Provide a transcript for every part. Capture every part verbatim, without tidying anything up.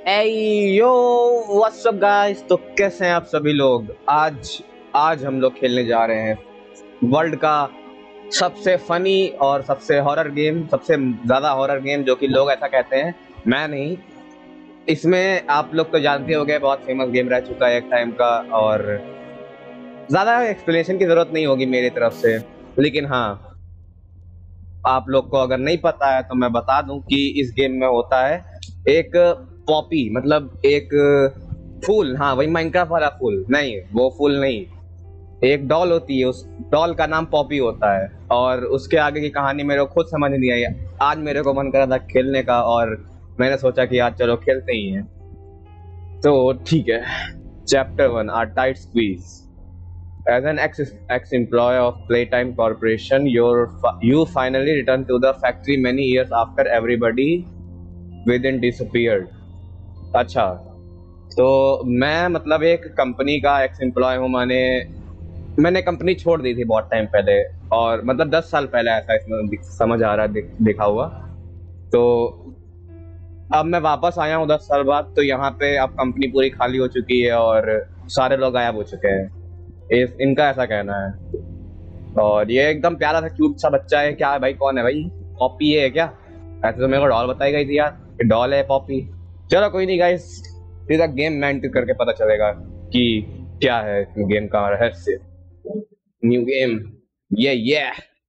Hey yo, what's up guys? तो कैसे हैं आप सभी लोग? आज आज हम लोग खेलने जा रहे हैं वर्ल्ड का सबसे फनी और सबसे हॉरर गेम, सबसे ज्यादा हॉरर गेम जो कि लोग ऐसा कहते हैं, मैं नहीं। इसमें आप लोग तो जानते हो गए, बहुत फेमस गेम रह चुका है एक टाइम का, और ज्यादा एक्सप्लेनेशन की जरूरत नहीं होगी मेरी तरफ से। लेकिन हाँ, आप लोग को अगर नहीं पता है तो मैं बता दूं कि इस गेम में होता है एक पॉपी, मतलब एक फूल। हाँ, वही माइनक्राफ्ट वाला फूल नहीं, वो फूल नहीं, एक डॉल होती है, उस डॉल का नाम पॉपी होता है। और उसके आगे की कहानी मेरे को खुद समझ नहीं आई। आज मेरे को मन कर रहा था खेलने का, और मैंने सोचा कि आज चलो खेलते ही हैं। तो ठीक है, chapter one, are tight squeeze. As an ex ex-employee of Playtime Corporation, you're you finally returned to the factory many years after everybody within disappeared. अच्छा, तो मैं मतलब एक कंपनी का एक्स एम्प्लॉय हूँ। मैंने मैंने कंपनी छोड़ दी थी बहुत टाइम पहले, और मतलब दस साल पहले, ऐसा इसमें समझ आ रहा है, देखा हुआ। तो अब मैं वापस आया हूँ दस साल बाद। तो यहाँ पे अब कंपनी पूरी खाली हो चुकी है और सारे लोग गायब हो चुके हैं, इस इनका ऐसा कहना है। और ये एकदम प्यारा सा क्यूट सा बच्चा है। क्या है भाई, कौन है भाई? पॉपी है क्या? ऐसे तो मेरे को डॉल बताई गई थी यार, डॉल है पॉपी। चलो कोई नहीं गाइस, सीधा गेम में एंटर करके पता चलेगा कि क्या है गेम का रहस्य। न्यू गेम, ये ये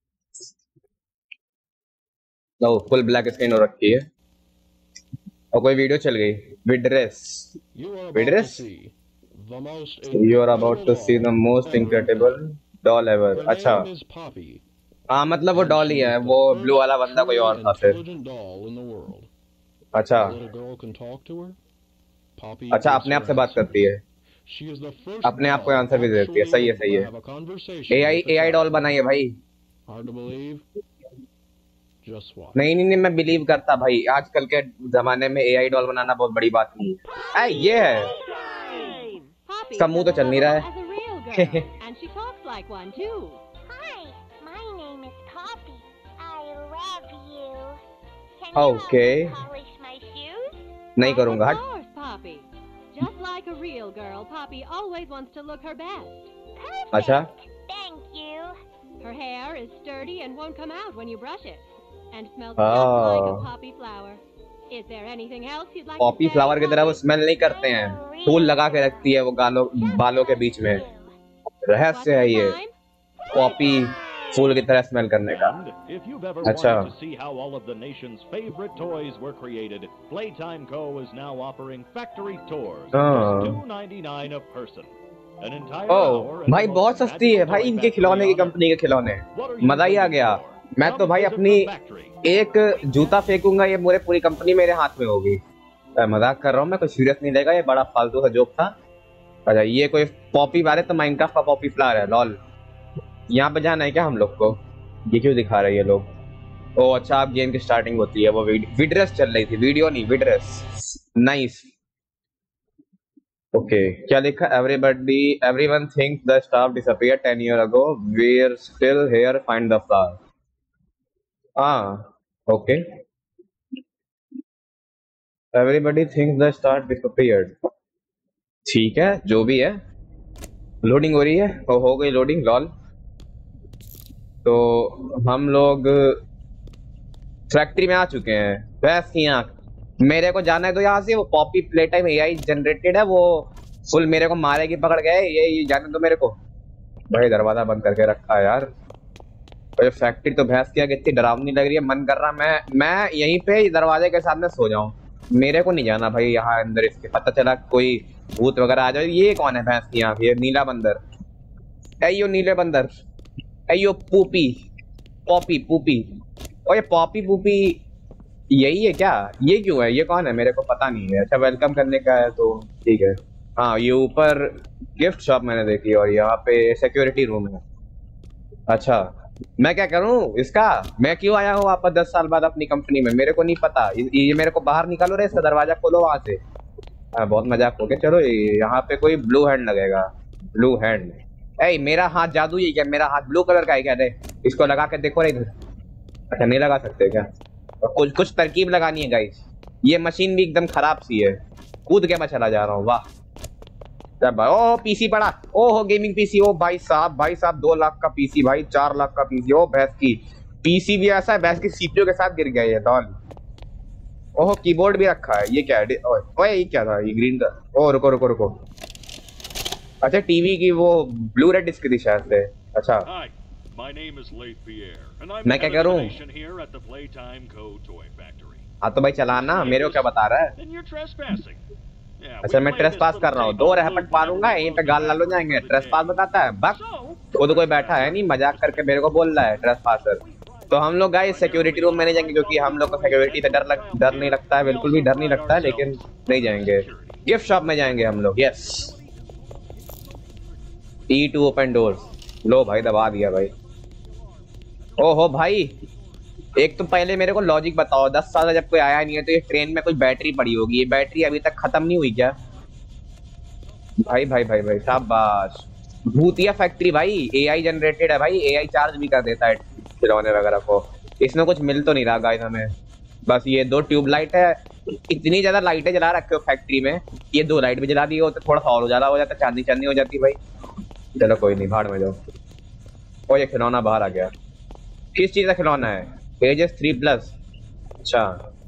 तो फुल ब्लैक स्क्रीन हो रखी है और कोई वीडियो चल गई। विड्रेस विड्रेस You are about to see the most incredible doll ever. अच्छा, हाँ मतलब वो डॉल ही है, वो ब्लू वाला बंदा कोई और था फिर। अच्छा अच्छा, अपने आप से बात करती है, अपने आप को आंसर भी देती है। सही है सही है। एआई एआई डॉल बनाई है भाई। नहीं नहीं नहीं, मैं बिलीव करता भाई। आजकल के जमाने में एआई डॉल बनाना बहुत बड़ी बात नहीं है। ऐ ये है, इसका मुंह तो चल नहीं रहा है। ओके, नहीं करूंगा। अच्छा, पॉपी फ्लावर की तरह वो स्मेल नहीं करते हैं, फूल लगा के रखती है वो गालों बालों के बीच में। रहस्य है ये पॉपी फूल की तरह स्मेल करने का। अच्छा, ओह भाई, बहुत सस्ती है भाई इनके खिलौने की कंपनी के खिलौने। मजा ही आ गया। मैं तो भाई अपनी एक जूता फेंकूंगा, ये पूरे पूरी कंपनी मेरे हाथ में होगी। मजाक कर रहा हूँ मैं, कोई सीरियस नहीं लेगा, ये बड़ा फालतू का जोक था। अच्छा, ये कोई पॉपी वाले तो माइनक्राफ्ट का पॉपी फ्लावर है, लॉल। यहाँ पे जाना है क्या हम लोग को? ये क्यों दिखा रहे हैं ये लोग? ओ अच्छा, अब गेम की स्टार्टिंग होती है। वो विड्रेस चल रही थी, वीडियो नहीं, विड्रेस। नाइस। ओके, क्या लिखा? Everybody everyone thinks the staff disappeared ten year ago, we are still here, find the flower. हाँ okay, everybody thinks the star disappeared. ठीक है, जो भी है। लोडिंग हो रही है, और हो गई लोडिंग, लॉल। तो हम लोग फैक्ट्री में आ चुके हैं। भैंस की आंख, मेरे को जाना है तो यहाँ से। वो Poppy Playtime AI generated है, वो फुल मेरे को मारेगी पकड़ गए। ये, ये जाने तो मेरे को। भाई दरवाजा बंद करके रखा है यार। तो फैक्ट्री तो भैंस की आंख इतनी डरावनी लग रही है, मन कर रहा मैं मैं यहीं पे दरवाजे के सामने सो जाऊं। मेरे को नहीं जाना भाई यहाँ अंदर, इसके पता चला कोई भूत वगैरह आ जाए। ये कौन है भैंस की आंख? ये नीला बंदर। अयो नीले बंदर, अयो पूपी पॉपी पूपी। और ये पॉपी पूपी यही है क्या? ये क्यों है? ये कौन है? मेरे को पता नहीं है। अच्छा, वेलकम करने का है तो ठीक है। हाँ, ये ऊपर गिफ्ट शॉप मैंने देखी, और यहाँ पे सिक्योरिटी रूम है। अच्छा, मैं क्या करूं इसका? मैं क्यों आया हूँ वापस दस साल बाद अपनी कंपनी में? मेरे को नहीं पता। ये मेरे को बाहर निकालो रे, इसका दरवाजा खोलो वहां से। आ, बहुत मजाक हो गया। चलो, यहाँ पे कोई ब्लू हैंड लगेगा। ब्लू हैंड, ए मेरा हाथ जादू ही क्या? मेरा हाथ ब्लू कलर का है क्या? दे इसको लगा के देखो रे इधर। अच्छा, नहीं लगा सकते क्या? कुछ कुछ तरकीब लगानी है गाइस। ये मशीन भी एकदम खराब सी है। कूद के मैं चला जा रहा हूँ। वाह भाई, ओ पीसी पड़ा, ओ हो गेमिंग पीसी। ओ भाई साहब, भाई साहब दो लाख का पीसी भाई, चार लाख का पीसी। ओ भैंस की पीसी भी ऐसा है, भैंस की सीपीयू के साथ गिर गया ये डॉल। ओहो कीबोर्ड भी रखा है, ये क्या है? ओए ओए ये क्या था? ये ग्रीन का। ओ रुको रुको रुको, अच्छा टीवी की वो ब्लू रेड डिस्क थी शायद से। अच्छा मैं क्या करूं? हाँ तो भाई चलाना, मेरे को क्या बता रहा है? अच्छा मैं ट्रेस पास कर रहा हूँ, दो रहपट मारूंगा यहीं पे गाल लाल हो जाएंगे। ट्रेस पास बताता है बक, खुद कोई बैठा है नहीं, मजाक करके मेरे को बोल रहा है ट्रेस पासर। तो हम लोग गाइस सिक्योरिटी रूम में नहीं जाएंगे, क्योंकि हम लोग को सिक्योरिटी से डर लग डर नहीं लगता है, बिल्कुल भी डर नहीं लगता है, लेकिन नहीं जाएंगे। गिफ्ट शॉप में जाएंगे हम लोग। Yes, E to open doors. लो भाई दबा दिया भाई। ओहो भाई, एक तो पहले मेरे को लॉजिक बताओ, दस साल जब कोई आया नहीं है तो ये ट्रेन में कोई बैटरी पड़ी होगी, ये बैटरी अभी तक खत्म नहीं हुई क्या? भाई भाई भाई भाई शाबाश। भूतिया फैक्ट्री भाई, एआई जनरेटेड है भाई, एआई चार्ज भी कर देता है खिलौने वगैरह को। इसमें कुछ मिल तो नहीं रहा गाइस हमें, बस ये दो ट्यूबलाइट है। इतनी ज्यादा लाइटें जला रखे हो फैक्ट्री में, ये दो लाइट भी जला दिए होते थोड़ा सा और उजाला हो जाता, चांदी चांदी हो जाती भाई। चलो कोई नहीं, भाड़ में जाओ। ओ ये खिलौना बाहर आ गया, किस चीज का खिलौना है? Ages three plus. अच्छा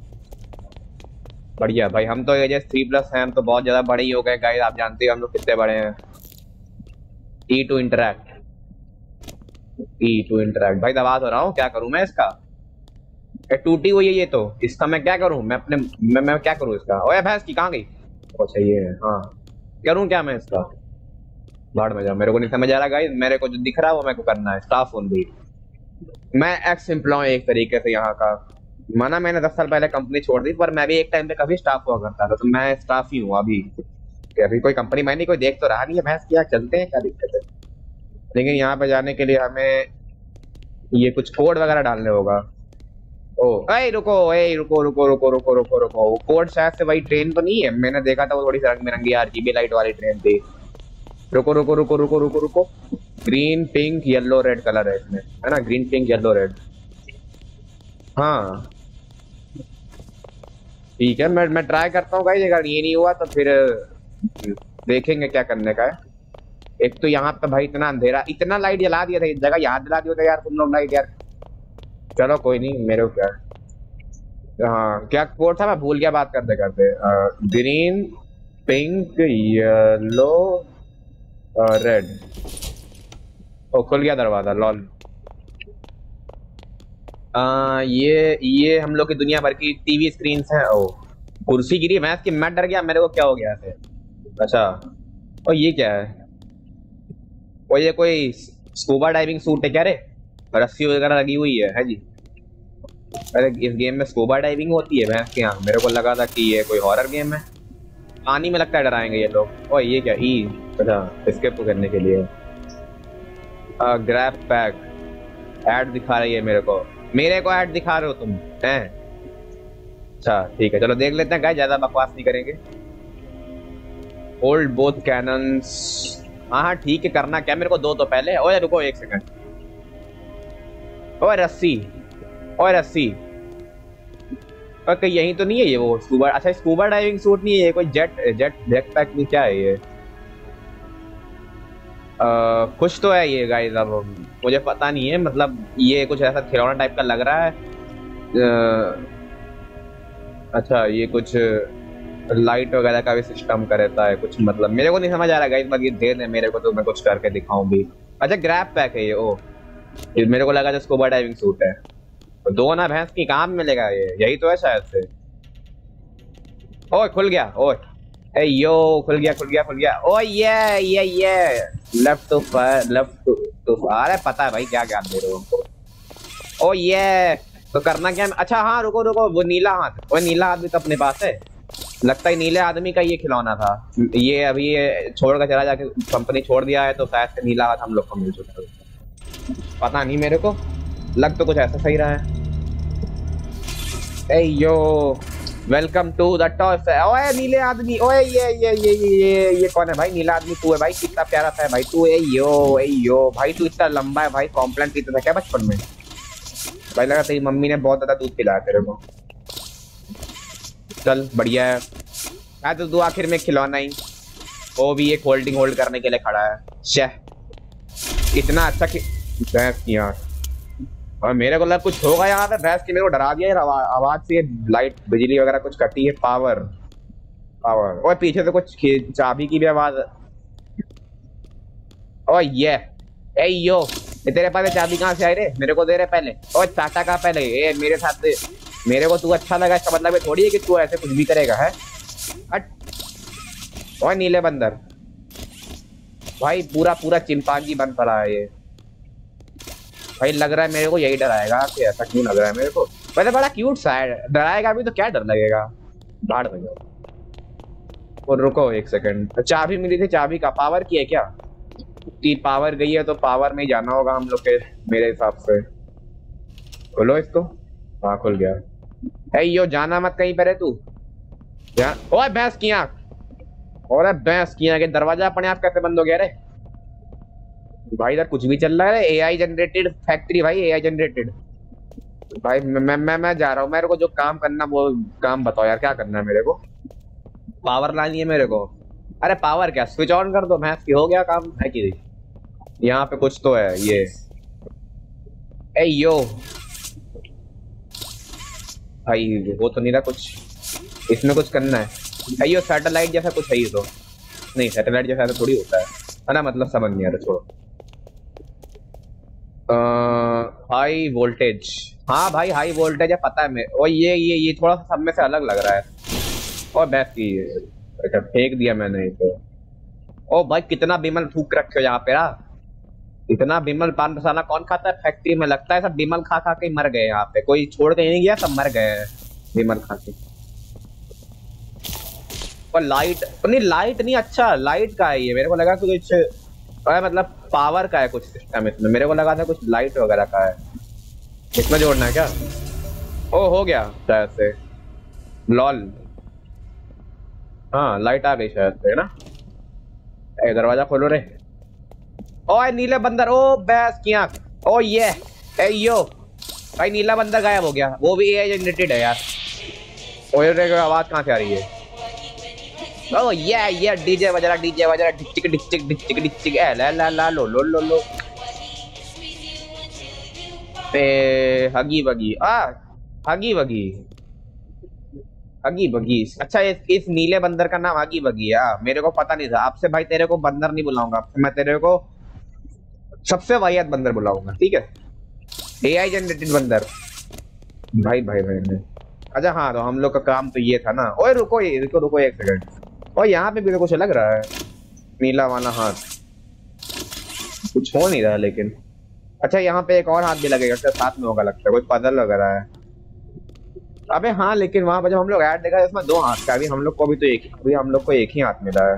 बढ़िया भाई, हम तो एजेस थ्री प्लस हैं, हम तो बहुत ज्यादा बड़े ही हो गए गाइस, आप जानते हो हम लोग कितने बड़े हैं। E to interact, E to interact भाई दबा तो रहा हूँ, क्या करूँ मैं इसका? टूटी हुई है ये तो, इसका मैं क्या करूँ? मैं अपने मैं, मैं क्या करूँ इसका? ओए भैंस की कहाँ गई? अच्छा ये है, हाँ करूँ क्या मैं इसका? भाड़ में जाओ, मेरे को नहीं समझ आ रहा गाइस, मेरे को जो दिख रहा है वो मेरे को करना है। स्टाफ फोन भी, मैं एक्स एम्प्लॉय एक तरीके से यहाँ का। माना मैंने दस साल पहले कंपनी छोड़ दी, पर मैं भी एक टाइम पे कभी स्टाफ हुआ करता था, तो मैं स्टाफ ही हूँ अभी। अभी कोई कंपनी मैंने कोई देख तो रहा नहीं है, भैंस क्या चलते हैं, क्या दिक्कत है? लेकिन यहाँ पे जाने के लिए हमें ये कुछ कोड वगैरह डालने होगा। ओ ए रुको, ए रुको रुको रुको रुको रुको रुको, कोड शायद से वही ट्रेन तो नहीं है, मैंने देखा था वो थोड़ी रंग बिरंगी आरजीबी लाइट वाली ट्रेन थी। रुको रुको रुको रुको रुको रुको, green pink yellow red colour है इसमें, है ना? ग्रीन पिंक येलो रेड, हाँ ठीक है। मैं मैं ट्राई करता हूँ भाई, अगर ये नहीं हुआ तो फिर देखेंगे क्या करने का है। एक तो यहाँ पे भाई इतना अंधेरा, इतना लाइट जला दिया था, इस जगह यहाँ जला दिया था यार तुम लोग लाइट यार। चलो कोई नहीं, मेरे को क्या, हाँ क्या कोड था मैं भूल गया बात करते करते। Green pink yellow red. ओ खुल गया दरवाजा, लॉल। आ, ये ये हम लोग की दुनिया भर की टीवी स्क्रीन हैं। ओ कुर्सी गिरी, मैं इसकी मैं डर गया, मेरे को क्या हो गया है? अच्छा और ये क्या है? और ये कोई स्कूबा डाइविंग सूट है क्या रे? रस्सी वगैरह लगी हुई है, है जी? अरे इस गेम में स्कूबा डाइविंग होती है भैंस के यहाँ, मेरे को लगा था कि ये कोई हॉरर गेम है। पानी में लगता है डराएंगे ये लोग। और ये क्या ई? अच्छा एस्केप करने के लिए। ग्रैब पैक ऐड दिखा रही है मेरे को, मेरे को ऐड दिखा रहे हो तुम हैं? अच्छा ठीक है चलो देख लेते हैं गाइस, ज्यादा बकवास नहीं करेंगे। होल्ड बोथ कैनन्स, हाँ हाँ ठीक है, करना क्या मेरे को दो तो पहले। ओए रुको एक सेकंड, ओए रस्सी, ओए रस्सी, ओके यही तो नहीं है ये वो स्कूबा? अच्छा स्कूबा डाइविंग सूट नहीं है ये, कोई जेट जेट जेट पैक नहीं, क्या है ये? आ, कुछ तो है ये गाइस, अब मुझे पता नहीं है, मतलब ये कुछ ऐसा खिलौना टाइप का लग रहा है। आ, अच्छा ये कुछ लाइट वगैरह का भी सिस्टम का रहता है कुछ, मतलब मेरे को नहीं समझ आ रहा गाइस, बाकी दे दे मेरे को तो मैं कुछ करके दिखाऊं भी। अच्छा ग्रैब पैक है ये, ओ ये मेरे को लगा जो स्कूबा डाइविंग सूट है। तो दो ना भैंस की काम मिलेगा ये, यही तो है शायद से। ओए खुल गया, ओए ए यो खुल गया खुल गया खुल गया। ओ ये ये ये left to left to to अरे पता है भाई क्या क्या दे रहे हो हमको। ओ ये तो करना क्या? अच्छा हाँ रुको रुको, वो नीला हाथ, वो नीला हाथ भी तो अपने पास है, लगता है नीले आदमी का ये खिलौना था। ये अभी ये छोड़ कर चला जाके कंपनी छोड़ दिया है, तो शायद से नीला हाथ हम लोग को मिल चुका है, पता नहीं मेरे को, लग तो कुछ ऐसा सही रहा है। ए yo welcome to the toss. ओए नीले आदमी, ओए ये ये ये ये ये कौन है भाई? नीला आदमी तू है भाई, कितना प्यारा था भाई तू। ए यो ए यो भाई तू इतना लंबा है भाई, कॉम्प्लेन पीता था क्या बचपन में? भाई लगा तेरी मम्मी ने बहुत ज्यादा दूध पिलाया तेरे को। चल बढ़िया है, हाँ तो तू आखिर में खिलौना ही, वो भी एक होल्डिंग होल्ड करने के लिए खड़ा है। शह इतना अच्छा कि भैंस की यार, और मेरे को लगा कुछ होगा यहाँ पे। भैंस की मेरे को डरा दिया यार आवाज से। लाइट बिजली वगैरह कुछ कटी है। पावर पावर और पीछे से कुछ चाबी की भी आवाज। ओ ये ए यो ये तेरे पास चाबी कहाँ से आई रे? मेरे को दे रहे पहले। और टाटा का पहले ए मेरे साथ दे। मेरे को तू अच्छा लगा इसका मतलब थोड़ी है कि तू ऐसे कुछ भी करेगा है। हट। और नीले बंदर भाई पूरा पूरा चिंपांजी बन पड़ा है ये भाई। लग रहा है मेरे को यही डराएगा कि ऐसा क्यों लग रहा है मेरे को। वैसे बड़ा क्यूट सा है, डराएगा भी तो क्या डर लगेगा। भाड़ में और रुको एक सेकंड, चाबी मिली थी। चाबी का पावर की है क्या? तीन पावर गई है तो पावर में ही जाना होगा हम लोग के मेरे हिसाब से। खोलो इसको। हाँ खुल गया। है यो जाना मत कहीं पर है तू। ओए भैंस की आंख, और भैंस की आंख, दरवाजा अपने आप कैसे बंद हो गया रे? भाई इधर कुछ भी चल रहा है। एआई जनरेटेड फैक्ट्री भाई, एआई जनरेटेड। भाई मैं मैं मैं जा रहा हूँ। मेरे को जो काम करना वो काम बताओ यार, क्या करना है मेरे को? पावर लानी है मेरे को। अरे पावर क्या, स्विच ऑन कर दो भैंस की, हो गया काम है कि नहीं? यहाँ पे कुछ तो है ये। ए यो भाई वो तो नहीं रहा कुछ, इसमें कुछ करना है। है यो सैटेलाइट जैसा कुछ है ये तो नहीं। सैटेलाइट जैसा तो थोड़ी होता है ना, मतलब समझ नहीं आ रहा। छोड़ो। हाई वोल्टेज, हाँ भाई हाई वोल्टेज है पता है मेरे। और ये ये ये थोड़ा सा सब में से अलग लग रहा है। और बैठ की अच्छा फेंक दिया मैंने इसे। ओ भाई कितना बिमल थूक रखे हो यहाँ पे। रहा इतना बिमल पान मसाला कौन खाता है फैक्ट्री में? लगता है सब बिमल खा खा के मर गए यहाँ पे, कोई छोड़ के नहीं गया, सब मर गए हैं बिमल खा के। और लाइट नहीं, लाइट नहीं, अच्छा लाइट का है ये। मेरे को लगा कुछ मतलब पावर का है कुछ सिस्टम इसमें। मेरे को लगा था कुछ लाइट वगैरह का है। इसमें जोड़ना है क्या? ओ हो गया शायद से। लॉल हाँ लाइट आ गई शायद से ना। ए दरवाजा खोलो रे। ओए नीले बंदर, ओ भैंस की आंख। ओ ये ए यो भाई नीला बंदर गायब हो गया। वो भी एआई जनरेटेड है यार। ओए आवाज कहाँ से आ रही है? ओ ये ये डीजे बज रहा, डीजे बज रहा। डिचिक डिचिक डिचिक डिचिक ए ला ला ला लो लो लो लो। ए हगी बगी आ हगी बगी हगी बगी। अच्छा इस, इस नीले बंदर का नाम हगी बगी है। मेरे को पता नहीं था। आपसे भाई तेरे को बंदर नहीं बुलाऊंगा, मैं तेरे को सबसे वाहियात बंदर बुलाऊंगा, ठीक है? एआई जनरेटेड बंदर भाई भाई भाई। अच्छा हाँ तो हम लोग का काम तो ये था ना। ओए रुको ये रुको रुको एक सेकंड। और यहाँ पे भी कुछ लग रहा है नीला वाला हाथ, कुछ हो नहीं रहा है लेकिन। अच्छा यहाँ पे एक और हाथ भी लगेगा क्या? साथ में होगा लगता है, कोई पजल वगैरह है। अबे हाँ लेकिन वहां पर जब हम लोग ऐड देखा इसमें दो हाथ का। अभी हम लोग को भी तो एक अभी हम लोग को एक ही हाथ मिला है।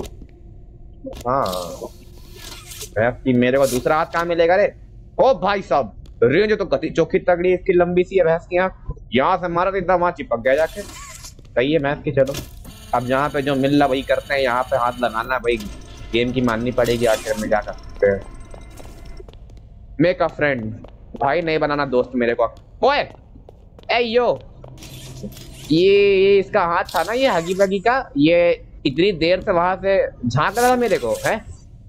हाँ मेरे को दूसरा हाथ कहाँ मिलेगा रे? ओ भाई साहब रेंज तो कति चौकी तगड़ी इसकी, लंबी सी है भैंस की आंख। यहाँ से मारा तो एकदम वहां चिपक गया जाके। सही है भैंस की। चलो अब यहाँ पे जो मिल रहा वही करते हैं। यहाँ पे हाथ लगाना भाई, गेम की माननी पड़ेगी आखिर में। क्या कर सकते हैं? मेक अ फ्रेंड भाई, नहीं बनाना दोस्त मेरे को। ओए ए यो ये ये इसका हाथ था ना ये हगी बगी का। ये इतनी देर से वहां से झांक रहा था मेरे को है।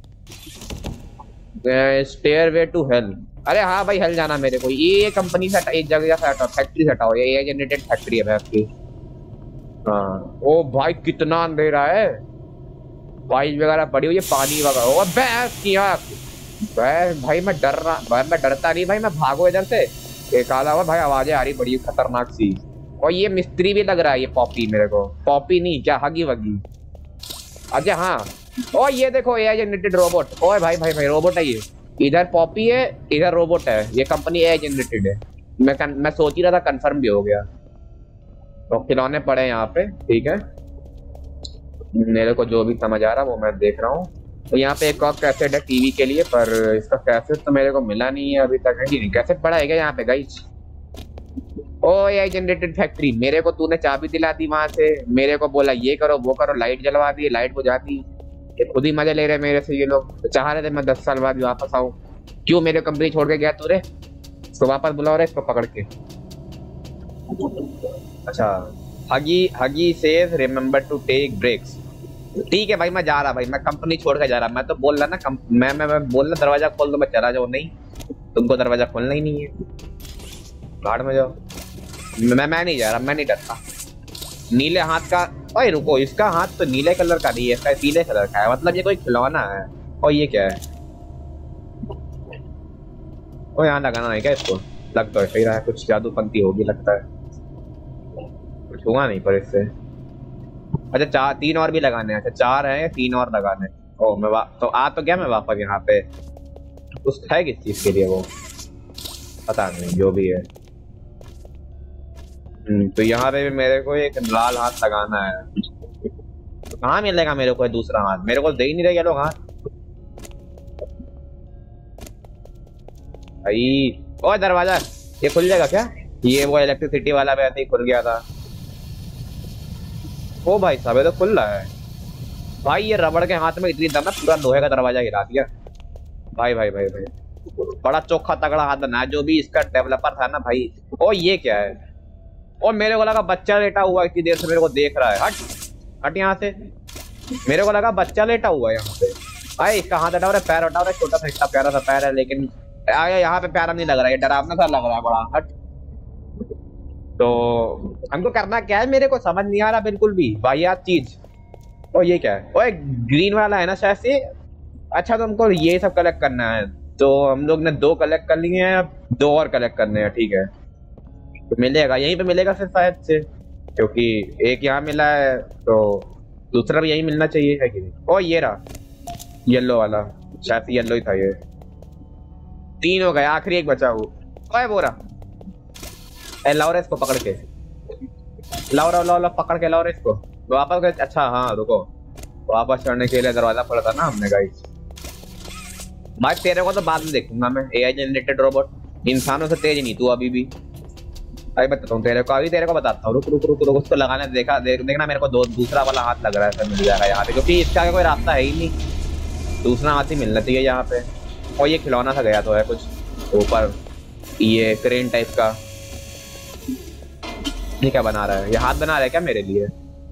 Stairway to hell. अरे हाँ भाई हेल जाना मेरे को। ये कंपनी से एक जगह से हटाओ, फैक्ट्री से हटाओ। ये एआई जनरेटेड फैक्ट्री है भैंस की। हाँ ओ भाई कितना अंधेरा है। वाइज वगैरह पड़ी हुई है, पानी वगैरह। ओ भैंस की आंख भाई मैं डर रहा भाई। मैं डरता नहीं भाई, मैं भागो इधर से। एक आला हुआ भाई, आवाजें आ रही बड़ी खतरनाक सी। और ये मिस्त्री भी लग रहा है ये पॉपी मेरे को। पॉपी नहीं क्या हगी वगी। अच्छा हाँ ओ ये देखो एआई जनरेटेड रोबोट। ओए भाई भाई भाई रोबोट है ये। इधर पॉपी है इधर रोबोट है। ये कंपनी एआई जनरेटेड है। मैं कन, मैं सोच ही रहा था, कंफर्म भी हो गया। तो खिलौने पड़े यहाँ पे, ठीक है? मेरे को जो भी समझ आ रहा वो मैं देख रहा हूँ। तो यहाँ पे एक और कैसेट है टीवी के लिए, पर इसका कैसेट तो मेरे को मिला नहीं है अभी तक। है कि नहीं? कैसेट पड़ा है क्या यहाँ पे गाइस? ओ एआई जनरेटेड फैक्ट्री। मेरे को तूने चाबी दिला दी वहां से, मेरे को बोला ये करो वो करो, लाइट जलवा दी, लाइट बुझा दी। ये खुद ही मजे ले रहे मेरे से ये लोग। तो चाह रहे थे मैं दस साल बाद वापस आऊं। क्यों मेरे कंपनी छोड़ के गया तू रे? इसको वापस बुलाओ रे, इसको पकड़ के। अच्छा Huggy Huggy says remember to take breaks. ठीक है भाई, मैं जा रहा भाई, मैं कंपनी छोड़ के जा रहा। मैं तो बोल रहा ना कम, मैं मैं मैं बोल रहा दरवाजा खोल दो, मैं चला जाऊँ। नहीं, तुमको दरवाजा खोलना ही नहीं है, भाड़ में जाओ। मैं मैं नहीं जा रहा, मैं नहीं डरता। नीले हाथ का, ओए रुको, इसका हाथ तो नीले कलर का नहीं है, इसका पीले कलर का है। मतलब ये कोई खिलौना है। और ये क्या है? ओ यहाँ लगाना है क्या इसको? लग तो सही रहा है, कुछ जादू पंती होगी लगता है। कुछ हुआ नहीं पर इससे। अच्छा चार, तीन और भी लगाने हैं। अच्छा चार है, तीन और लगाने। ओ मैं वा... तो आ तो गया मैं वापस यहाँ पे। उस है किस चीज के लिए वो, पता नहीं, जो भी है। तो यहाँ पे भी मेरे को एक लाल हाथ लगाना है। तो कहाँ मिलेगा मेरे को दूसरा हाथ? मेरे को दे ही नहीं रहे ये लोग हाथ भाई। ओ दरवाजा ये खुल जाएगा क्या? ये वो इलेक्ट्रिसिटी वाला भी ऐसे ही खुल गया था। ओ भाई साहब, ये तो खुल रहा है भाई। ये रबड़ के हाथ में इतनी दम है, पूरा लोहे का दरवाजा गिरा दिया भाई। भाई भाई भाई बड़ा चोखा तगड़ा हाथ बना है जो भी इसका डेवलपर था ना भाई। ओ ये क्या है? और मेरे को लगा बच्चा लेटा हुआ, इतनी देर से मेरे को देख रहा है। हट हट यहाँ से। मेरे को लगा बच्चा लेटा हुआ है यहाँ पे। भाई इसका हाथ हटा रहा है, पैर हटा रहा है, छोटा सा इतना प्यारा सा पैर है, लेकिन यहाँ पे प्यारा नहीं लग रहा है, डरावना सा लग रहा है बड़ा। हट। तो हमको करना क्या है मेरे को समझ नहीं आ रहा बिल्कुल भी, वाहियात चीज। ओ ये क्या है? ओए ग्रीन वाला है ना शायद से। अच्छा तो हमको ये सब कलेक्ट करना है। तो हम लोग ने दो कलेक्ट कर लिए हैं, दो और कलेक्ट करने हैं। ठीक है, तो मिलेगा यहीं पे मिलेगा फिर शायद से, क्योंकि एक यहाँ मिला है तो दूसरा भी यही मिलना चाहिए, है कि नहीं? ओ ये रहा येलो वाला, शायद येलो ही था ये। तीन हो गए, आखिरी एक बचा हुआ। ओए वो रहा, लाओ रे इसको पकड़ के, लाओ लाओ लाओ पकड़ के लाओ रे इसको वापस गए। अच्छा हाँ रुको, वापस चढ़ने के लिए दरवाजा खोला था ना हमने गाइस। भाई तेरे को तो बाद में देखूंगा मैं, एआई जनरेटेड रोबोट, इंसानों से तेज नहीं तू अभी भी। अभी बताता हूँ तेरे को, अभी तेरे को बताता हूँ। रुक रुक रुक रुक उसको लगाने देखा देख, देखना मेरे को दो दूसरा वाला हाथ लग रहा है, मिल जाएगा यहाँ पे, क्योंकि इसका कोई रास्ता है ही नहीं। दूसरा हाथ ही मिलना चाहिए यहाँ पे। और ये खिलौना सा गया तो है कुछ ऊपर, ये क्रेन टाइप का। ये क्या बना रहा है? ये हाथ बना रहा है क्या मेरे लिए?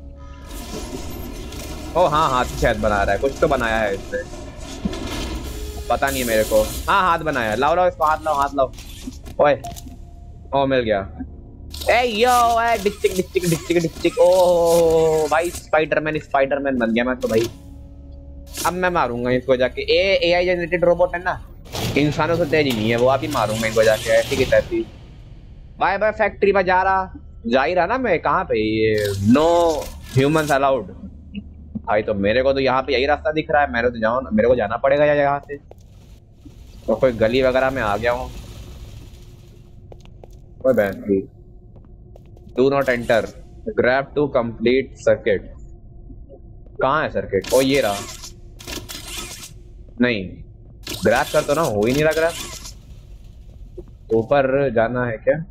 ओ हाँ हाथ शायद बना रहा है, कुछ तो बनाया है इसने, पता नहीं मेरे को। हाँ हाथ बनाया है, लाओ लाओ इसको, हाथ लाओ हाथ लाओ। ओए ओ मिल गया। ए यो ए डिस्टिक डिस्टिक डिस्टिक डिस्टिक। ओ भाई स्पाइडरमैन स्पाइडरमैन बन गया मैं तो भाई। अब मैं मारूंगा इसको जाके। ए एआई जनरेटेड रोबोट है ना, इंसानों से तेज ही नहीं है वो, आप ही मारूंगा इनको जाके ऐसी की तैसी। बाय बाय फैक्ट्री में जा रहा जा ही रहा ना मैं। कहाँ पे ये नो ह्यूमंस अलाउड भाई? तो मेरे को तो यहाँ पे यही रास्ता दिख रहा है, मेरे तो जाओ मेरे को जाना पड़ेगा यहाँ से। तो कोई गली वगैरह में आ गया हूँ। कोई battery, do not enter, grab to complete circuit. कहाँ है सर्किट? ओ ये रहा। नहीं ग्रैब कर तो ना, हो ही नहीं रहा ग्रैब। ऊपर जाना है क्या?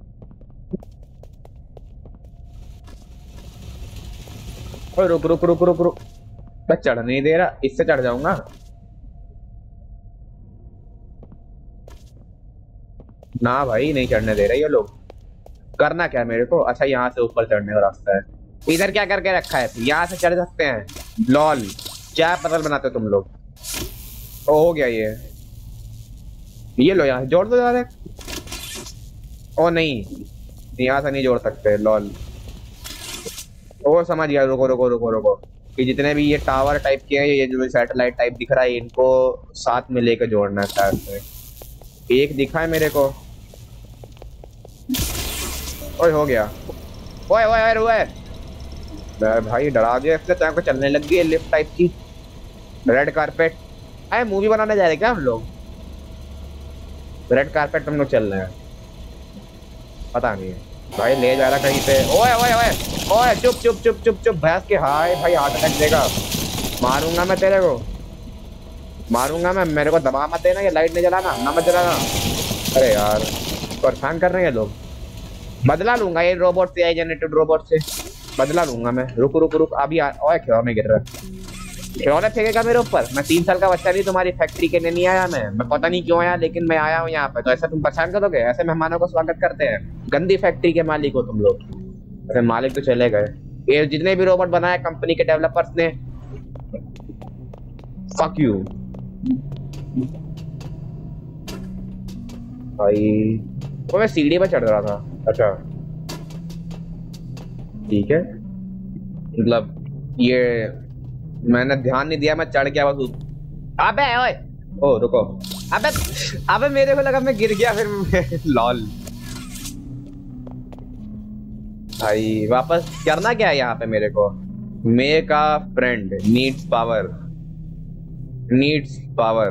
ओ रुक रुक रुक रुक रुक, मैं चढ़ नहीं दे रहा, इससे चढ़ जाऊंगा। ना भाई नहीं चढ़ने दे रहे ये लोग। करना क्या मेरे को? अच्छा यहाँ से ऊपर चढ़ने का रास्ता है। इधर क्या करके रखा है? यहाँ से चढ़ सकते हैं। लॉल क्या पतल बनाते हो तुम लोग। ओ हो गया ये ये लो यहाँ जोड़ दो यार। ओ नहीं यहाँ से नहीं जोड़ सकते। लॉल ओ समझ गया। रुको रुको रुको रुको, कि जितने भी ये टावर टाइप के हैं, ये जो सैटेलाइट टाइप दिख रहा है, इनको साथ में लेकर जोड़ना है शायद से। एक दिखा है मेरे को। ओए हो गया। ओए ओए ओए भाई डरा दिया इसने, चाहे को चलने लग गई लिफ्ट टाइप की। रेड कारपेट, अरे मूवी बनाने जा रहे क्या हम लोग? रेड कारपेट हम लोग चल रहे हैं, पता नहीं भाई ले जा रहा कहीं पे। ओए ओए ओए ओए चुप चुप चुप चुप चुप भैंस के। हाय भाई हाथ अटक देगा, मारूंगा मैं तेरे को, मारूंगा मैं। मेरे को दबा मत देना, ये लाइट नहीं जलाना ना, मत जलाना। अरे यार परेशान कर रहे हैं लोग। बदला लूंगा ये रोबोट से, आई जनरेटेड रोबोट से बदला लूंगा मैं। रुक रुक रुक अभी। ओए खिलौने गिर रहा है, खिलौने फेंकेगा मेरे ऊपर। मैं तीन साल का बच्चा नहीं तुम्हारी फैक्ट्री के लिए नहीं आया मैं मैं पता नहीं क्यों आया, लेकिन मैं आया हूँ यहाँ पे। तो ऐसा तुम परेशान करोगे? ऐसे मेहमानों को स्वागत करते हैं? गंदी फैक्ट्री के मालिक हो तुम लोग। अरे मालिक तो चले गए। ये जितने भी रोबोट बनाए कंपनी के डेवलपर्स ने, फक यू भाई। तो मैं सीढ़ी पे चढ़ रहा था। अच्छा ठीक है, मतलब ये मैंने ध्यान नहीं दिया, मैं चढ़ गया बस। अबे ओए, ओ रुको। अबे अबे मेरे को लगा मैं गिर गया फिर लॉल। भाई वापस करना क्या है यहाँ पे मेरे को? Make a friend needs power, needs power,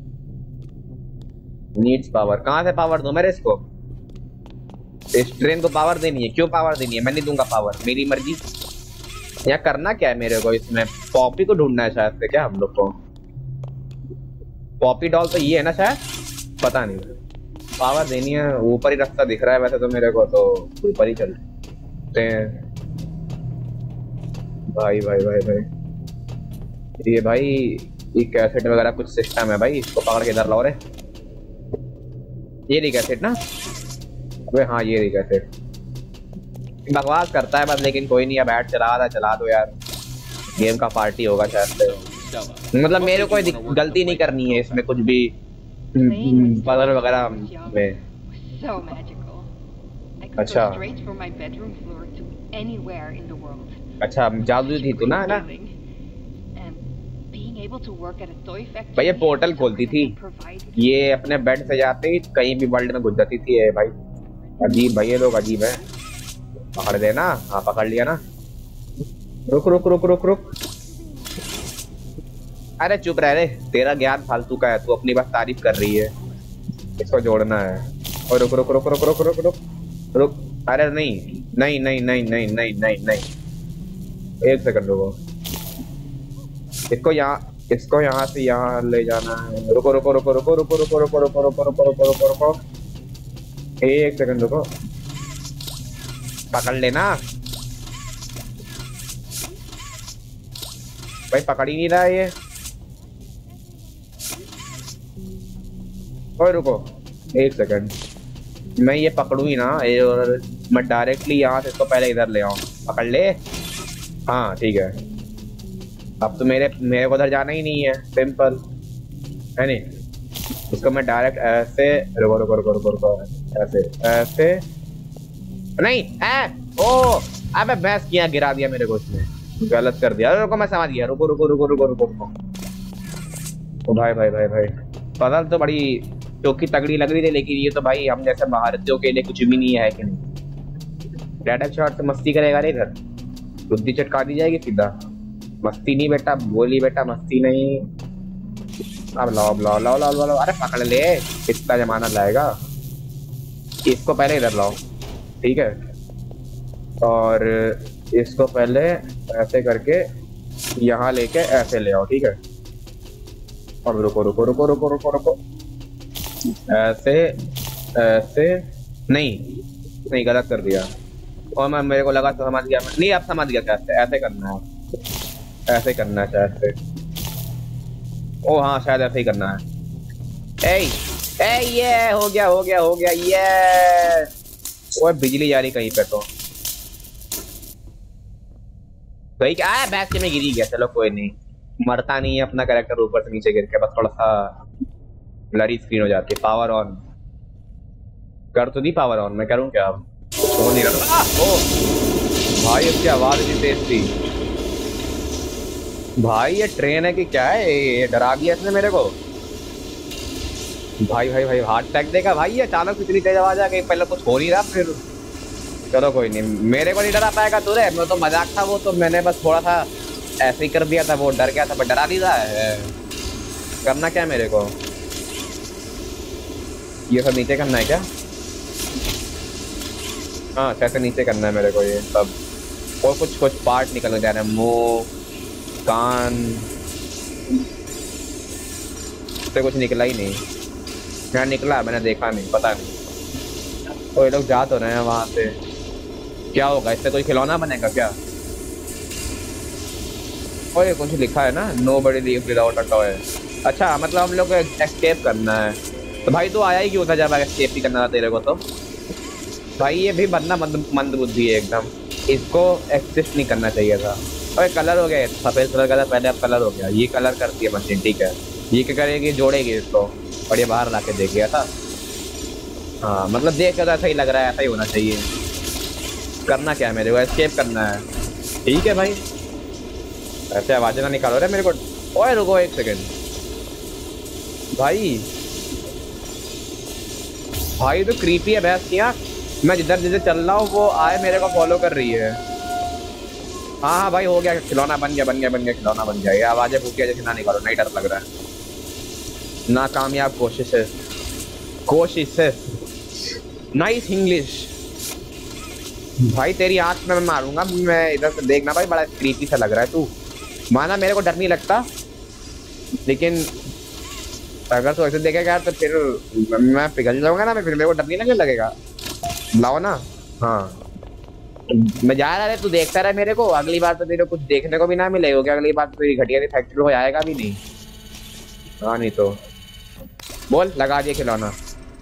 needs power. कहाँ से पावर दूं मेरे इसको? इस ट्रेन को पावर देनी है। क्यों पावर देनी है? मैं नहीं दूंगा पावर, मेरी मर्जी। यहाँ करना क्या है मेरे को? इसमें पॉपी को ढूंढना है शायद से। क्या हम लोग को पॉपी डॉल तो ये है ना शायद, पता नहीं। पावर देनी है, ऊपर ही रास्ता दिख रहा है वैसे तो मेरे को, तो ऊपर ही चलते हैं। भाई भाई भाई भाई ये भाई ये कैसेट वगैरह कुछ सिस्टम है भाई। इसको पकड़ के इधर लाओ रे। ये रही कैसेट ना? अबे हाँ ये रही कैसेट। बकवास करता है बस, लेकिन कोई नहीं। अब ऐड चला रहा, चला दो यार। गेम का पार्टी होगा शायद से। मतलब मेरे को कोई गलती नहीं करनी है इसमें कुछ भी पजल वगैरह में। अच्छा अच्छा जादू थी तू ना, है ना? भाई ये पोर्टल खोलती थी, ये अपने बेड से जाते ही कहीं भी वर्ल्ड में घुस जाती थी। ये भाई अजीब, भाई ये लोग अजीब है। पकड़ देना। हाँ पकड़ लिया ना। रुक रुक रुक रुक रुक। अरे चुप रह रे, तेरा ज्ञान फालतू का है, तू अपनी बस तारीफ कर रही है। इसको जोड़ना है। और रुक रुक रुक रुक रुक रुक रुक रुक। अरे नहीं नहीं नहीं नहीं नहीं नहीं नहीं नहीं, एक सेकंड रुको। इसको यहाँ इसको यहाँ से यहाँ ले जाना है। रुको रुको रुको रुको रुको रुको रुको रुको रुको रुको रुको रुको रुको एक सेकंड रुको। पकड़ लेना भाई, पकड़ ही नहीं रहा है ये। ओए रुको एक सेकंड, मैं ये पकड़ू ही ना, ये और मैं डायरेक्टली यहाँ से इसको पहले इधर ले आऊँ। पकड़ ले। हाँ ठीक है। अब तो मेरे मेरे को उधर जाना ही नहीं है, सिंपल है नहीं। इसको मैं डायरेक्ट ऐसे रुको रुको रुको रुको रुको ऐसे ऐसे नहीं है। ओ अबे भैंस किया, गिरा दिया मेरे को इसने, गलत कर दिया। रुको मैं समझ गया। रुको रुको रुको रुको रुको रुको। ओ भाई भाई भाई भाई पजल तो बड़ी चौकी तगड़ी लग रही थी, लेकिन ये तो भाई हम जैसे भारतीयों के लिए कुछ भी नहीं है कि नहीं। डाटा शॉट से मस्ती करेगा रे इधर, बुद्धि चटका दी जाएगी सीधा। मस्ती नहीं बेटा, बोली बेटा मस्ती नहीं। अब लाओ अब लाओ लाओ लाओ लाओ। अरे पकड़ ले, कितना जमाना लाएगा। इसको पहले इधर लाओ ठीक है, और इसको पहले ऐसे करके यहाँ लेके ऐसे ले आओ ठीक है। और रुको रुको रुको रुको रुको रुको ऐसे ऐसे नहीं नहीं, गलत कर दिया। और मैं मेरे को लगा तो समझ गया मैं, नहीं अब समझ गया कैसे ऐसे करना है, ऐसे करना है शायद से। ओ हाँ शायद ऐसे ही करना है। ए ए ये हो गया हो गया हो गया ये। ओए बिजली जा रही कहीं पे तो भाई क्या है, बैक से में गिरी गया। चलो कोई नहीं, मरता नहीं है अपना कैरेक्टर ऊपर से नीचे गिर के, बस थोड़ा सा ब्लरी स्क्रीन हो जाती है। पावर ऑन कर तो दी, पावर ऑन मैं करूँ क्या? अब हो नहीं रहा। ओ भाई इसकी आवाज इतनी तेज थी भाई। ये ट्रेन है कि क्या है? ये डरा दिया इसने मेरे को। भाई भाई भाई हार्ट अटैक देगा भाई। ये अचानक इतनी तेज आवाज आ गई, पहले कुछ हो नहीं रहा फिर। चलो कोई नहीं, मेरे को नहीं डरा पाएगा तू रे, मैं तो मजाक था वो, तो मैंने बस थोड़ा सा ऐसे ही कर दिया था। वो डर गया था, पर डरा नहीं रहा है। करना क्या है मेरे को? ये सब नीचे करना है क्या? हाँ कैसे नीचे करना है मेरे को ये सब। और कुछ कुछ पार्ट निकलने जा रहे हैं, मुंह कान से कुछ निकला ही नहीं। क्या निकला मैंने देखा नहीं, पता नहीं। तो ये लोग जा तो रहे हैं वहां से, क्या होगा इससे? कोई खिलौना बनेगा क्या? और ये कुछ लिखा है ना, nobody leave without a toy. अच्छा मतलब हम लोग को एस्केप करना है। तो भाई तो आया ही क्यों था जब एस्केप ही करना था तेरे को? तो भाई ये भी बंदा मंद मंद बुद्धि है एकदम। इसको एक्सिस्ट नहीं करना चाहिए था। और कलर हो गया, सफेद कलर का था पहले, अब कलर हो गया। ये कलर करती है मशीन, ठीक है। ये क्या करेगी, जोड़ेगी इसको और ये बाहर ला के देखेगा था। हाँ मतलब देख कर तो ऐसा ही लग रहा है, ऐसा ही होना चाहिए। करना क्या है मेरे को, एस्केप करना है। ठीक है भाई, ऐसे आवाज़ें ना निकालो रे मेरे को। ओए रुको एक सेकेंड भाई, भाई तो क्रीपी है भैंस की आँख। मैं जिधर जिधर चल रहा हूँ वो आए मेरे को फॉलो कर रही है। हाँ हाँ भाई हो गया, खिलौना बन गया बन गया बन गया खिलौना बन गया। ये आवाज़ें भूखिया जैसे ना निकालो, नहीं डर लग रहा है। नाकामयाब कोशिश है, कोशिश है। नाइस इंग्लिश भाई, तेरी आँख में मैं मारूंगा। मैं इधर से देखना भाई, बड़ा क्रीपी सा लग रहा है तू। माना मेरे को डर नहीं लगता, लेकिन अगर तू ऐसे देखेगा यार तो फिर मैं पिघल जाऊंगा ना। मैं फिर मेरे को डर नहीं लगने लगेगा। लाओ ना। हाँ मैं जा रहा है, तू देखता रहे मेरे को। अगली बार तो तेरे को कुछ देखने को भी ना मिलेगा, क्या अगली बार तो तेरी घटिया फैक्ट्री हो जाएगा भी नहीं। हाँ नहीं तो बोल, लगा दिए खिलौना।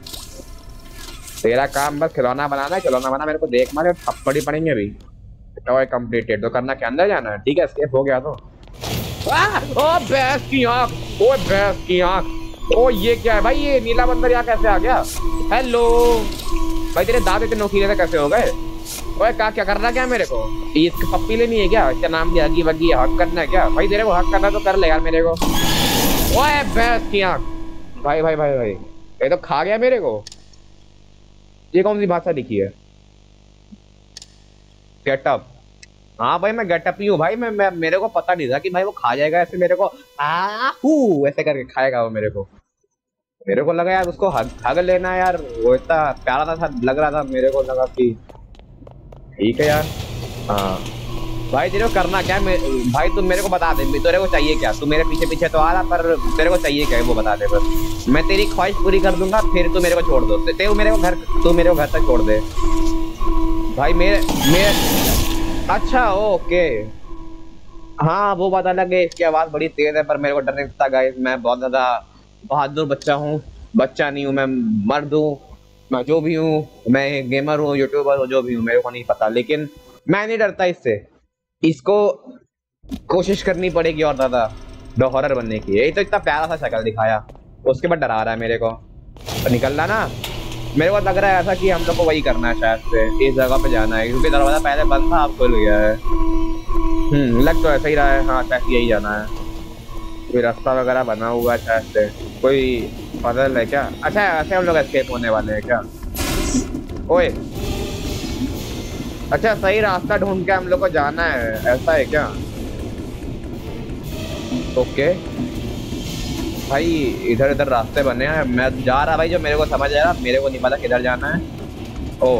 तेरा काम बस खिलौना बनाना है, खिलौना बना। मेरे को देख मारे थप्पड़ी पड़ेंगे अभी। टॉय कंप्लीटेड तो करना क्या, अंदर जाना है। ठीक है एस्केप हो गया तो। आ, ओ भैंस की आँख, ओ भैंस की आँख। ओ ये क्या है भाई, ये नीला बंदर यहाँ कैसे आ गया। हेलो भाई, तेरे दांत इतने नोकीले से कैसे हो गए। ओए क्या क्या करना क्या मेरे को, इसकी पप्पी लेनी है क्या, इसका नाम दिया हगी वगी, हक करना है क्या भाई। तेरे को हक करना तो कर ले यार मेरे को। ओए भैंस की आँख, भाई भाई भाई भाई ये तो खा गया मेरे को। ये कौन सी भाषा लिखी है, गेटअप। हाँ भाई मैं गेटअप ही हूँ भाई। मैं, मैं मेरे को पता नहीं था कि भाई वो खा जाएगा ऐसे मेरे को। आहू ऐसे करके खाएगा वो मेरे को। मेरे को लगा यार उसको हग हग लेना यार, वो इतना प्यारा था लग रहा था। मेरे को लगा कि ठीक है यार। हाँ भाई तेरे को करना क्या है भाई, तुम मेरे को बता दे तेरे को चाहिए क्या। तू मेरे पीछे पीछे तो आ रहा, पर तेरे को चाहिए क्या है वो बता दे बस। मैं तेरी ख्वाहिश पूरी कर दूंगा, फिर तू मेरे को छोड़ दो। तेरे मेरे को घर तू मेरे को घर तक छोड़ दे भाई। मेरे मेरे अच्छा ओके हाँ वो बात अलग है। इसकी आवाज़ बड़ी तेज है पर मेरे को डर नहीं लगता गाइस। मैं बहुत ज़्यादा बहादुर बच्चा हूँ, बच्चा नहीं हूँ मैं, मर्द हूँ मैं। जो भी हूँ मैं, गेमर हूँ, यूट्यूबर हूँ, जो भी हूँ मेरे को नहीं पता, लेकिन मैं नहीं डरता इससे। इसको कोशिश करनी पड़ेगी और ज़्यादा द हॉरर बनने की। यही तो इतना प्यारा सा शक्ल दिखाया, उसके बाद डरा रहा है मेरे को। तो निकलना ना, मेरे को लग रहा है ऐसा कि हम लोग को वही करना है शायद से, इस जगह पे जाना है क्योंकि दरवाजा पहले बंद था अब खुल गया है। हम्म लग तो ऐसा ही रहा है। हाँ शायद यही जाना है, कोई रास्ता वगैरह बना हुआ है शायद से, कोई पजल है क्या। अच्छा ऐसे हम लोग एस्केप होने वाले हैं क्या। ओए अच्छा सही रास्ता ढूंढ के हम लोग को जाना है, ऐसा है क्या। ओके भाई इधर इधर रास्ते बने हैं, मैं जा रहा भाई। जो मेरे को समझ आ रहा, मेरे को नहीं पता किधर जाना है। ओ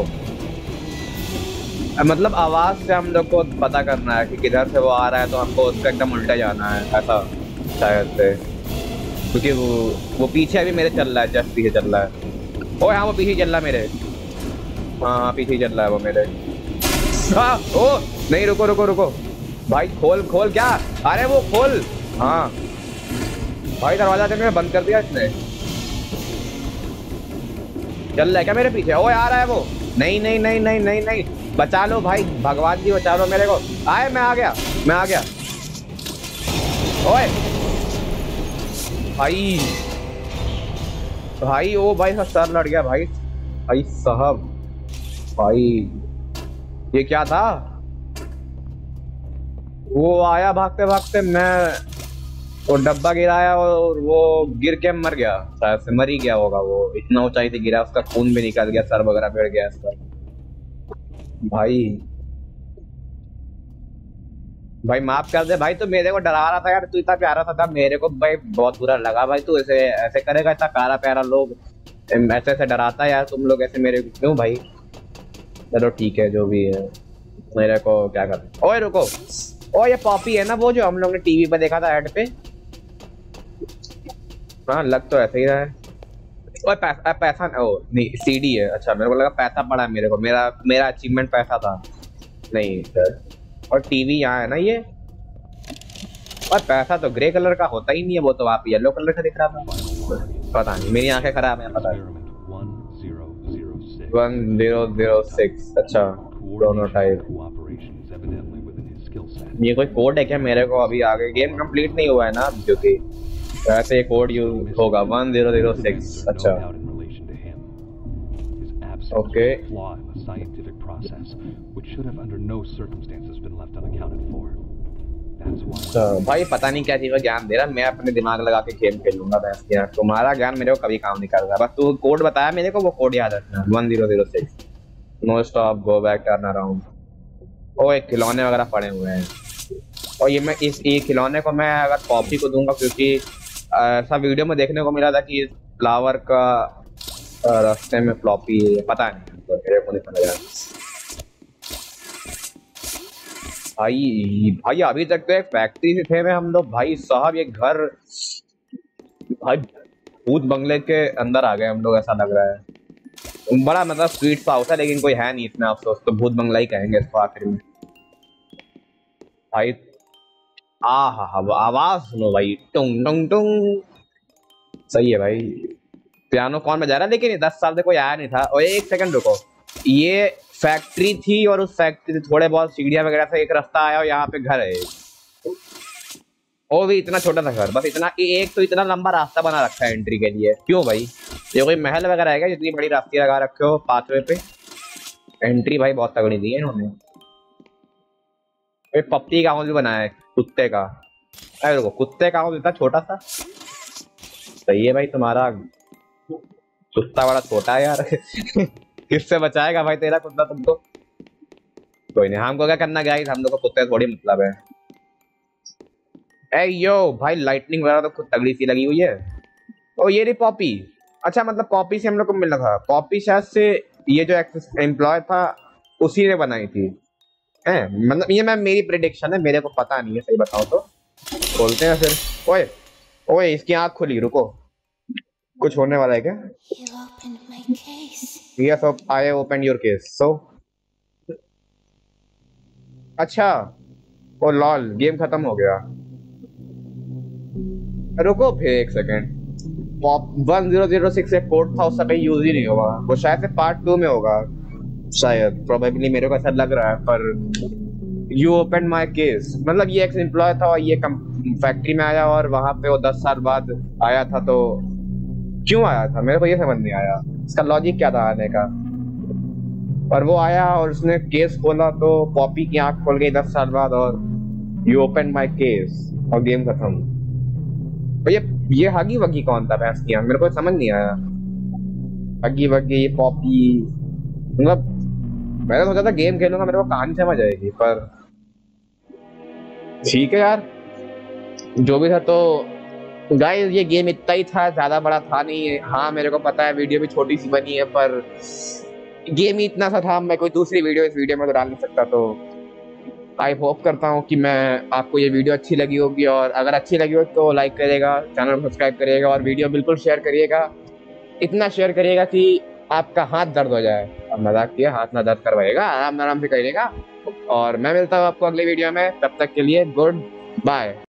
मतलब आवाज से हम लोग को पता करना है कि किधर से वो आ रहा है, तो हमको उसका एकदम उल्टा जाना है ऐसा शायद से। क्योंकि वो वो पीछे अभी मेरे चल रहा है, जस्ट पीछे चल रहा है। ओ हाँ वो पीछे चल रहा है मेरे। हाँ हाँ पीछे चल रहा है वो मेरे। हाँ ओ नहीं रुको रुको रुको भाई, खोल खोल क्या, अरे वो खोल। हाँ भाई दरवाजा मैंने बंद कर दिया इसने। चल रहा है क्या मेरे पीछे। ओ आ रहा है वो। नहीं नहीं नहीं नहीं नहीं नहीं बचा लो भाई, भगवान जी बचा लो मेरे को। आए मैं आ गया, मैं आ गया। ओए भाई भाई ओ भाई सर लड़ गया भाई। भाई साहब भाई ये क्या था। वो आया भागते भागते, मैं वो डब्बा गिराया और वो गिर के मर गया, शायद से मर ही गया होगा। वो इतना ऊंचाई से गिरा, उसका खून भी निकल गया, सर वगैरह गिर गया इसका। भाई भाई माफ कर दे भाई, तू मेरे को डरा रहा था यार, तू इतना प्यारा सा था मेरे को भाई, बहुत बुरा लगा भाई। तू ऐसे ऐसे करेगा, इतना प्यारा प्यारा लोग ऐसे ऐसे डराता है यार तुम लोग ऐसे मेरे को क्यों भाई। चलो ठीक है जो भी है, मेरे को क्या कर। ओए रुको, ओ ये पॉपी है ना वो जो हम लोग ने टीवी पे देखा था ऐड पे। हाँ लग तो ऐसे ही रहा है। ओए पैसा पैसा ओ नहीं सीडी है। अच्छा मेरे को लगा पैसा पड़ा है मेरे को, मेरा मेरा अचीवमेंट पैसा था। नहीं सर, और टीवी यहाँ है ना ये। और पैसा तो ग्रे कलर का होता ही नहीं है, वो तो आप येलो कलर का दिख रहा था। पता नहीं मेरी आंखें खराब है, पता नहीं। वन जीरो जीरो सिक्स अच्छा दोनों टाइप। ये कोई कोड है क्या मेरे को अभी आगे? गेम कंप्लीट नहीं हुआ है ना अभी, क्योंकि वैसे ये कोड यूज होगा वन ज़ीरो ज़ीरो सिक्स। अच्छा ओके तो भाई पता नहीं क्या चीज़ का ज्ञान दे रहा, मैं अपने दिमाग लगा के गेम खेलूंगा। भैंस की आंख, तुम्हारा ज्ञान मेरे को कभी काम नहीं कर रहा। बस तू कोड बताया मेरे को, वो कोड याद रखना, one zero zero six. No stop, go back, turn around. ओ एक खिलौने वगैरह पड़े हुए हैं, और ये मैं इस ये खिलौने को मैं अगर कॉपी को दूंगा, क्योंकि ऐसा वीडियो में देखने को मिला था कि फ्लावर का रास्ते में फ्लॉपी है, पता नहीं तो मेरे को नहीं समझ रहा। भाई भाई अभी तक तो एक फैक्ट्री से थे में हम लोग, भाई साहब ये घर, भाई भूत बंगले के अंदर आ गए हम लोग, ऐसा लग रहा है। बड़ा मतलब स्वीट सा हाउस है, लेकिन कोई है नहीं इतना अफसोस, तो भूत बंगला ही कहेंगे इसको आखिर में। भाई आ हा हा आवाज सुनो भाई, टुंग टुंग टुंग। सही है भाई। पियानो कौन बजा रहा है? लेकिन दस साल से कोई आया नहीं था। और एक सेकंड रुको, ये फैक्ट्री थी और उस फैक्ट्री से थोड़े बहुत सीढ़ियां वगैरह से एक रास्ता आया और यहाँ पे घर है। वो भी इतना छोटा सा घर, बस इतना एक तो इतना लंबा रास्ता बना रखा है एंट्री के लिए। क्यों भाई, ये कोई महल वगैरह है क्या जितनी बड़ी रास्ते लगा रखे हो पाथवे पे? एंट्री भाई बहुत तगड़ी दी है इन्होंने। पप्पी का हाउस भी बनाया है, कुत्ते का। अरे देखो कुत्ते का हाउस इतना छोटा सा। सही है भाई, तुम्हारा कुत्ता बड़ा छोटा है यार। किससे बचाएगा भाई तेरा कुत्ता तुमको? कोई नहीं, हमको क्या करना गाइस, हम लोग को कुत्ते थोड़ी मतलब है। ए यो भाई, लाइटनिंग वगैरह तो खुद तगड़ी सी लगी हुई है। ओ ये रही पॉपी। अच्छा मतलब पॉपी से हम लोग को मिला था। पॉपी शायद से ये जो एम्प्लॉय था उसी ने बनाई थी। है मतलब ये मैं मेरी प्रेडिक्शन है, मेरे को पता नहीं है, सही बताओ तो। बोलते हैं फिर। ओए ओए इसकी आंख खुली, रुको कुछ होने वाला है क्या? Yes, I opened your case. So अच्छा, ओ लॉल गेम खत्म हो गया। रुको फिर एक second, pop one zero zero six एक कोड था, उसका कहीं यूज ही नहीं होगा, वो शायद से पार्ट टू में होगा शायद, प्रोबेबली मेरे को ऐसा लग रहा है। पर यू ओपन माई केस मतलब ये एक एम्प्लॉय था और ये फैक्ट्री में आया और वहां पे वो दस साल बाद आया था, तो क्यों आया था मेरे को ये समझ नहीं आया, इसका लॉजिक क्या था आने का। और वो आया और उसने केस खोला तो पॉपी की आंख खोल गई दस साल बाद, और यू ओपन माई केस और गेम खत्म। तो ये ये हगी वगी कौन था भैंस की आंख, मेरे को समझ नहीं आया। हगी वगी पॉपी मतलब मैंने सोचा था गेम खेलूंगा मेरे को कहानी समझ आएगी, पर ठीक है यार जो भी था। तो गाइस ये गेम इतना ही था, ज्यादा बड़ा था नहीं। हाँ मेरे को पता है वीडियो भी छोटी सी बनी है, पर गेम ही इतना सा था, मैं कोई दूसरी वीडियो इस वीडियो में तो डाल नहीं सकता। तो आई होप करता हूँ कि मैं आपको ये वीडियो अच्छी लगी होगी, और अगर अच्छी लगी हो तो लाइक करिएगा, चैनल को सब्सक्राइब करिएगा, और वीडियो बिल्कुल शेयर करिएगा। इतना शेयर करिएगा कि आपका हाथ दर्द हो जाए। अब मजाक किया, हाथ ना दर्द करवाएगा, आराम आराम से करिएगा। और मैं मिलता हूँ आपको अगले वीडियो में, तब तक के लिए गुड बाय।